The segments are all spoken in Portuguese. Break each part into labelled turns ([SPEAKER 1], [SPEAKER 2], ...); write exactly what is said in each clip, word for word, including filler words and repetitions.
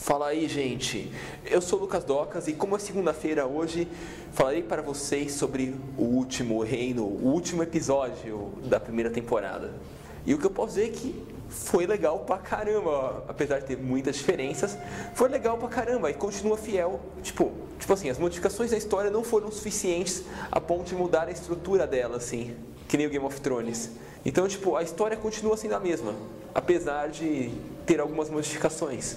[SPEAKER 1] Fala aí, gente, eu sou o Lucas Docas e como é segunda-feira hoje, falarei para vocês sobre o último reino, o último episódio da primeira temporada. E o que eu posso dizer é que foi legal pra caramba, apesar de ter muitas diferenças, foi legal pra caramba e continua fiel. Tipo, tipo assim, as modificações da história não foram suficientes a ponto de mudar a estrutura dela, assim, que nem o Game of Thrones. Então, tipo, a história continua sendo a mesma, apesar de ter algumas modificações.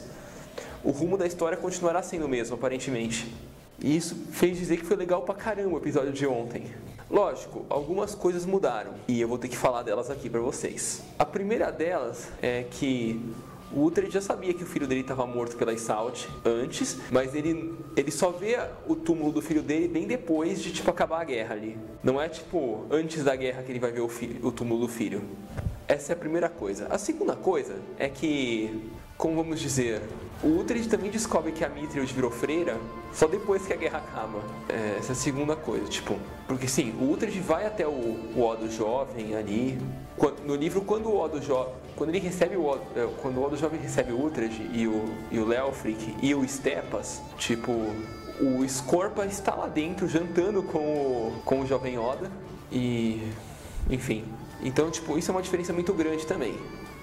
[SPEAKER 1] O rumo da história continuará sendo o mesmo, aparentemente. E isso fez dizer que foi legal pra caramba o episódio de ontem. Lógico, algumas coisas mudaram e eu vou ter que falar delas aqui pra vocês. A primeira delas é que o Uhtred já sabia que o filho dele estava morto pela Isalth antes, mas ele, ele só vê o túmulo do filho dele bem depois de tipo acabar a guerra ali. Não é tipo antes da guerra que ele vai ver o, filho, o túmulo do filho. Essa é a primeira coisa. A segunda coisa é que, como vamos dizer, o Uhtred também descobre que a Mithril virou freira só depois que a guerra acaba. É, essa é a segunda coisa, tipo... Porque sim, o Uhtred vai até o, o Odo Jovem ali. Quando, no livro, quando o Odo Jovem... Quando ele recebe o Odo, quando o Odo Jovem recebe o Uhtred e o, e o Leofric e o Stepas, tipo... O Scorpa está lá dentro jantando com o, com o Jovem Oda. E... Enfim... Então, tipo, isso é uma diferença muito grande também.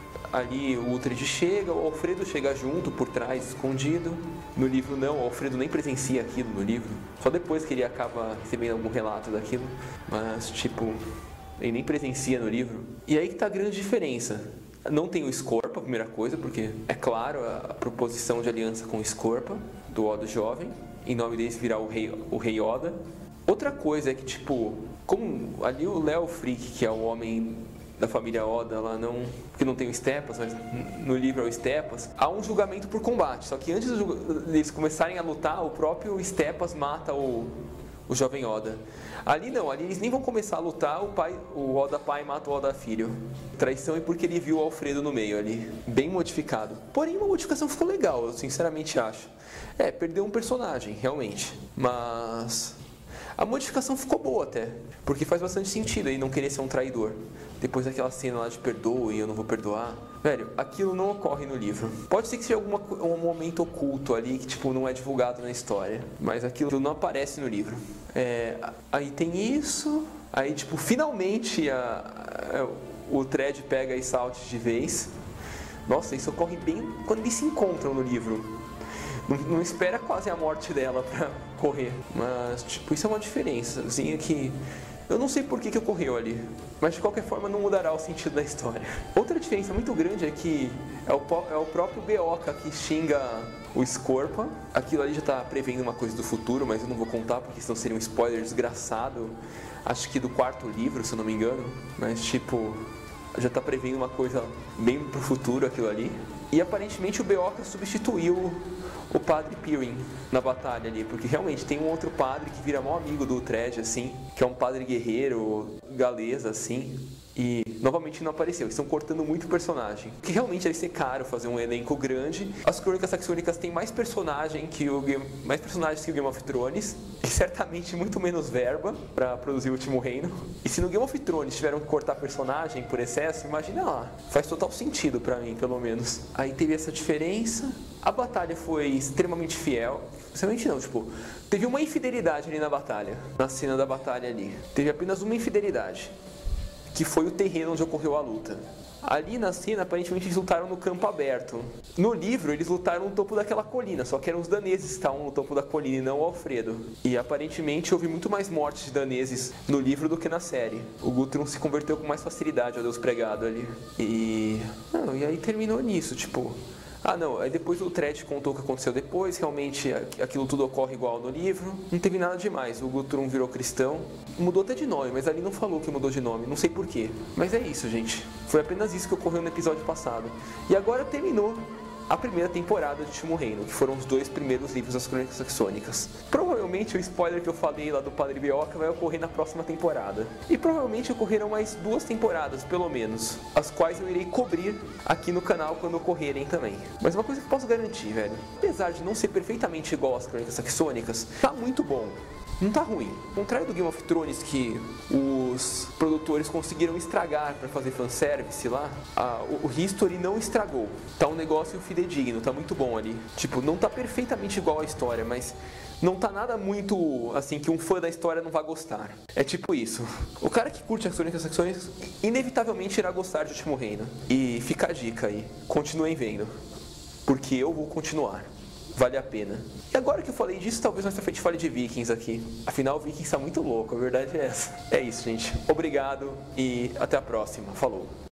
[SPEAKER 1] Ali o Uhtred chega, o Alfredo chega junto, por trás, escondido. No livro não, o Alfredo nem presencia aquilo no livro. Só depois que ele acaba recebendo algum relato daquilo. Mas, tipo, ele nem presencia no livro. E aí que tá a grande diferença. Não tem o Scorpa, a primeira coisa, porque é claro a proposição de aliança com o Scorpa, do Odo Jovem. Em nome deles virar o rei, o rei Oda. Outra coisa é que, tipo, como ali o Leofric, que é o homem da família Oda, lá não, que não tem o Stepas, mas no livro é o Stepas, há um julgamento por combate. Só que antes deles começarem a lutar, o próprio Stepas mata o, o jovem Oda. Ali não, ali eles nem vão começar a lutar, o, pai, o Oda pai mata o Oda filho. Traição é porque ele viu o Alfredo no meio ali, bem modificado. Porém, uma modificação ficou legal, eu sinceramente acho. É, perdeu um personagem, realmente, mas... A modificação ficou boa até, porque faz bastante sentido aí não querer ser um traidor. Depois daquela cena lá de perdoe e eu não vou perdoar. Velho, aquilo não ocorre no livro. Pode ser que seja alguma, um momento oculto ali que tipo não é divulgado na história, mas aquilo não aparece no livro. É, aí tem isso, aí tipo finalmente a, a, o Uhtred pega a Isalth de vez. Nossa, isso ocorre bem quando eles se encontram no livro. Não, não espera quase a morte dela pra correr. Mas, tipo, isso é uma diferença, assim, que... Eu não sei por que que ocorreu ali. Mas, de qualquer forma, não mudará o sentido da história. Outra diferença muito grande é que é o, é o próprio Beoca que xinga o Scorpa. Aquilo ali já tá prevendo uma coisa do futuro, mas eu não vou contar, porque senão seria um spoiler desgraçado. Acho que do quarto livro, se eu não me engano. Mas, tipo... já tá prevendo uma coisa bem pro futuro aquilo ali. E aparentemente o Beoca substituiu o padre Pirrin na batalha ali, porque realmente tem um outro padre que vira maior amigo do Uhtred, assim, que é um padre guerreiro, galês, assim, e novamente não apareceu. Eles estão cortando muito personagem, porque realmente ia ser caro fazer um elenco grande. As Crônicas Saxônicas têm mais personagem que o Game, mais personagens que o Game of Thrones, e certamente muito menos verba para produzir o Último Reino. E se no Game of Thrones tiveram que cortar personagem por excesso, imagina lá, faz total sentido para mim, pelo menos. Aí teve essa diferença. A batalha foi extremamente fiel. Extremamente não, tipo, teve uma infidelidade ali na batalha, na cena da batalha ali. Teve apenas uma infidelidade, que foi o terreno onde ocorreu a luta. Ali na cena, aparentemente, eles lutaram no campo aberto. No livro, eles lutaram no topo daquela colina, só que eram os daneses que estavam no topo da colina e não o Alfredo. E aparentemente houve muito mais mortes de daneses no livro do que na série. O Guthrum se converteu com mais facilidade ao Deus pregado ali. E... Não, e aí terminou nisso, tipo... Ah não, aí depois o Uhtred contou o que aconteceu depois, realmente aquilo tudo ocorre igual no livro, não teve nada demais, o Guthrum virou cristão, mudou até de nome, mas ali não falou que mudou de nome, não sei porquê. Mas é isso, gente, foi apenas isso que ocorreu no episódio passado. E agora terminou a primeira temporada de Último Reino, que foram os dois primeiros livros das Crônicas Saxônicas. Provavelmente o spoiler que eu falei lá do Padre Beoca vai ocorrer na próxima temporada. E provavelmente ocorrerão mais duas temporadas, pelo menos, as quais eu irei cobrir aqui no canal quando ocorrerem também. Mas uma coisa que posso garantir, velho, apesar de não ser perfeitamente igual às Crônicas Saxônicas, tá muito bom. não tá ruim. Ao contrário do Game of Thrones, que os produtores conseguiram estragar para fazer fanservice lá, a, o, o History não estragou. Tá um negócio fidedigno, tá muito bom ali. Tipo, não tá perfeitamente igual à história, mas não tá nada muito, assim, que um fã da história não vai gostar. É tipo isso. O cara que curte as Crônicas Saxônicas inevitavelmente irá gostar de Último Reino. E fica a dica aí, continuem vendo. Porque eu vou continuar. Vale a pena. E agora que eu falei disso, talvez mais pra frente fale de Vikings aqui. Afinal, Vikings tá muito louco, a verdade é essa. É isso, gente. Obrigado e até a próxima. Falou.